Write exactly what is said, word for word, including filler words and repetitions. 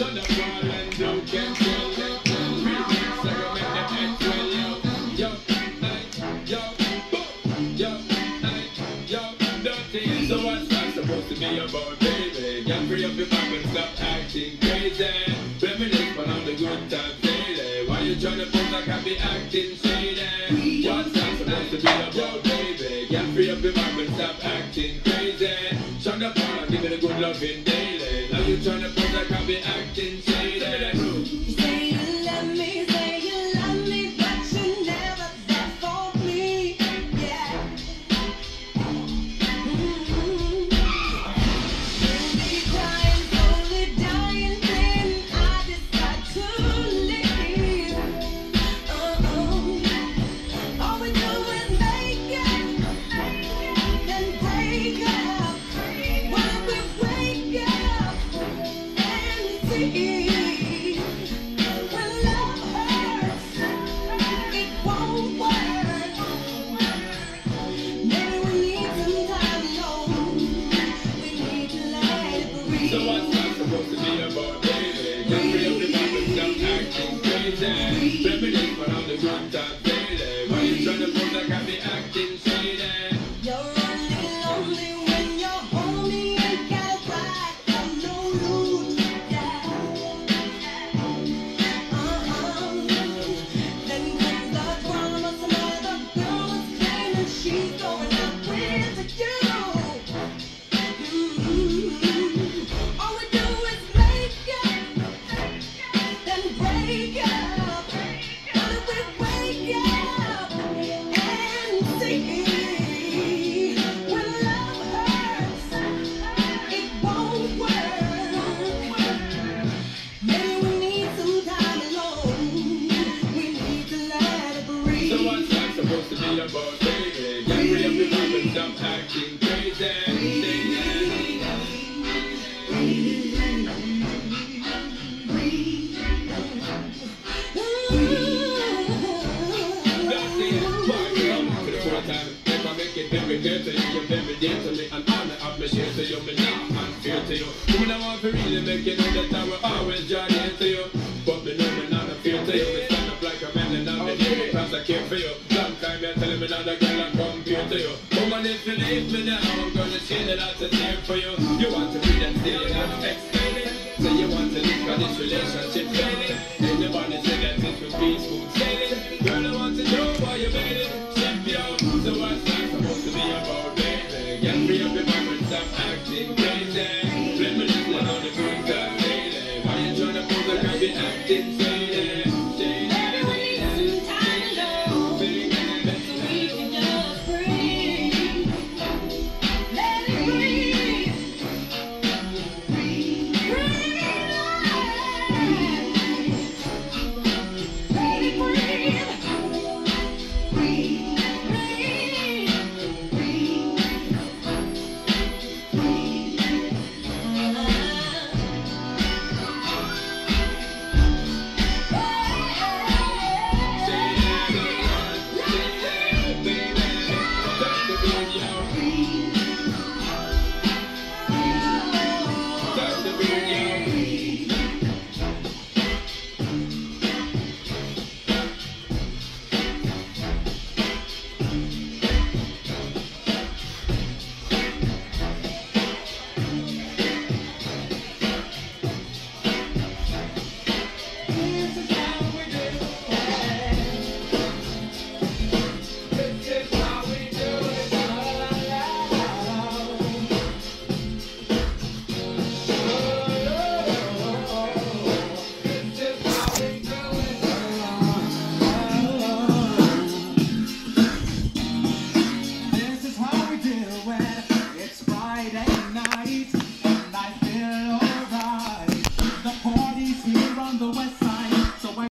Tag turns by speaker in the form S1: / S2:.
S1: Shut up, all and do cantrell. Remix, I go make them cantrell, yo. Yo, ay, yo, boom, yo, ay, yo, dirty. So what's that supposed to be about, baby? Get free up your back and stop acting crazy. Reminisce on all the good times daily. Why you tryna pose like I be acting shady? What's that supposed to be about, baby? Get free up your back and stop acting crazy. Shut up, all and give it a good loving daily. Now you tryna pose like I be acting shady.
S2: You say you love me, say you love me, but you never there for me. Yeah. Mm-hmm. You'll be crying, slowly dying, then I decide to leave. Uh-oh. All we do is make it, then break up. Why we wake up and see.
S1: So what's that supposed to be about, baby? Get free of the back and stop acting crazy. Reminisce on all the good times daily. Why you tryna pose like I be acting shady?
S2: You're only lonely when you're home. You ain't gotta cry for no loot. Yeah. Uh-uh. Then comes the drama. Some other girl is claiming she's going out with you.
S1: Supposed to be about, baby. Get free of the back and stop acting crazy. If I make it very clear to you, you're very dear to me, and honor I appreciate to you, me not unfair to you. Woman, I want to really make you know that I will always join in to you. But me know me not unfair to you. Me stand up like a man and I'm here because I care for you. Long time you're telling me not a girl I compare to you. Woman, if you leave me now, I'm gonna change it out to there for you. You want to be and stay and explain it. So you want to live for this relationship failing. Anybody say that it will be smooth sailing. Girl, I want to know why you made it. So what's that supposed to be about, baby? Get free of the back and stop acting crazy. Reminisce on all the good times daily. Why you tryna pose like I be acting